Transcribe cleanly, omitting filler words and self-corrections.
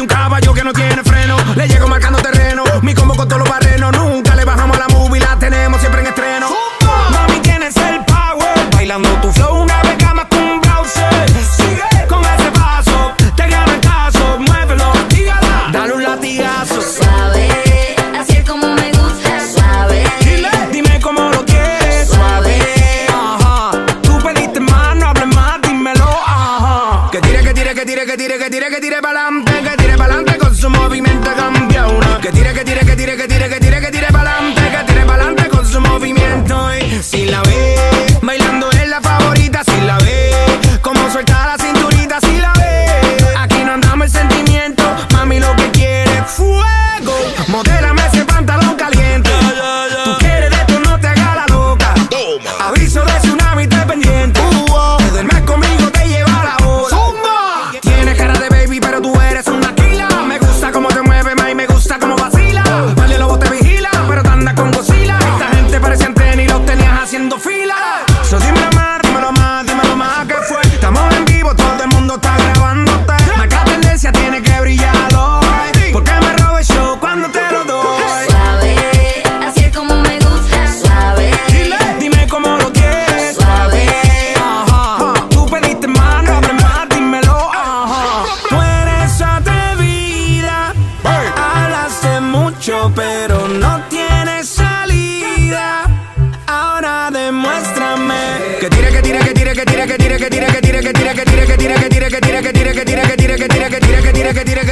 un caballo que no tiene freno. Le llego marcando terreno, mi combo con todos los barrenos. Nunca le bajamos la movie, la tenemos siempre en estreno. Mami, tienes el power, bailando tu flow, una beca más que un browser. Sigue con ese paso, te gano el caso. Muévelo, dígala, dale un latigazo. Suave, así es como me gusta, suave. Dime cómo lo quieres, suave. Ajá, tú pediste más, no hables más, dímelo, ajá. Que tire, que tire, que tire, que tire, que tire, que tire pa'lante, que tire pa'lante con su movimiento campeona. Que tire, que tire, que tire, que tire, que tire, que tire pa'lante, que tire pa'lante con su movimiento. Y si la ve, bailando es la favorita, si la ve, como suelta la cinturita, si la ve. Aquí no andamos el sentimiento, mami lo que quiere es fuego. Modélame ese pantalón caliente. Tú quieres de esto, no te hagas la loca. Aviso de tsunami, te pendiente. Te duermes conmigo, te lleva la hora. Tienes cara de baby, pero tú eres una killa. Me gusta cómo te mueves, ma, y me gusta cómo vacila. Vale, lobo te vigila, pero te andas con Godzilla. Esta gente parece antena y los tenías haciendo fila. So dímelo más, dímelo más, dímelo más, ¿qué fue? Estamos en vivo, todo el mundo está grabándote. Marca tendencia, tiene que brillar hoy. Porque me robo el show cuando te lo doy. Suave, así es como me gusta, suave. Dime cómo lo quieres, suave. Ajá, tú pediste más, no hables más, dímelo, ajá. Tú eres atrevida, hablaste mucho, pero no tienes salida. Ahora demuéstrame. Que tire, que tire, que tire, que tire, que tire, que tire, que tire, que tire, que tire, que tire, que tire, que tire, que tire, que tire, que tire, que tire, que tire, que tire, que tire,